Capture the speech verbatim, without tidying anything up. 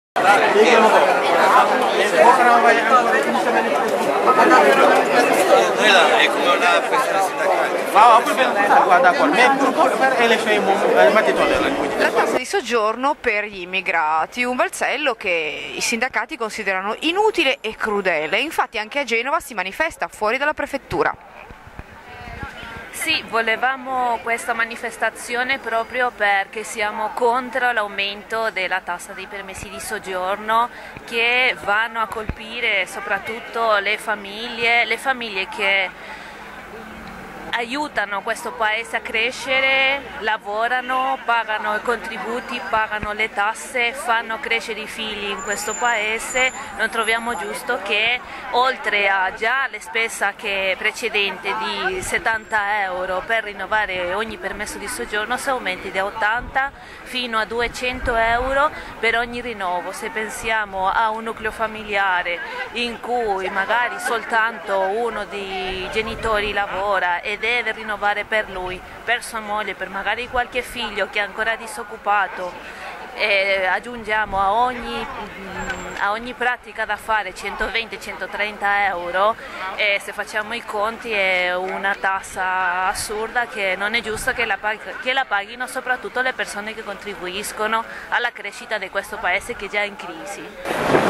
Noi là è come una questione sindacale. La tassa di soggiorno per gli immigrati, un balzello che i sindacati considerano inutile e crudele. Infatti anche a Genova si manifesta fuori dalla prefettura. Sì, volevamo questa manifestazione proprio perché siamo contro l'aumento della tassa dei permessi di soggiorno che vanno a colpire soprattutto le famiglie, le famiglie che aiutano questo paese a crescere, lavorano, pagano i contributi, pagano le tasse, fanno crescere i figli in questo paese. Non troviamo giusto che oltre a già le spese che precedente di settanta euro per rinnovare ogni permesso di soggiorno si aumenti da ottanta fino a duecento euro per ogni rinnovo. Se pensiamo a un nucleo familiare in cui magari soltanto uno dei genitori lavora e deve rinnovare per lui, per sua moglie, per magari qualche figlio che è ancora disoccupato, e aggiungiamo a ogni, a ogni pratica da fare centoventi centotrenta euro, e se facciamo i conti è una tassa assurda che non è giusto che la, che la paghino soprattutto le persone che contribuiscono alla crescita di questo paese che è già in crisi.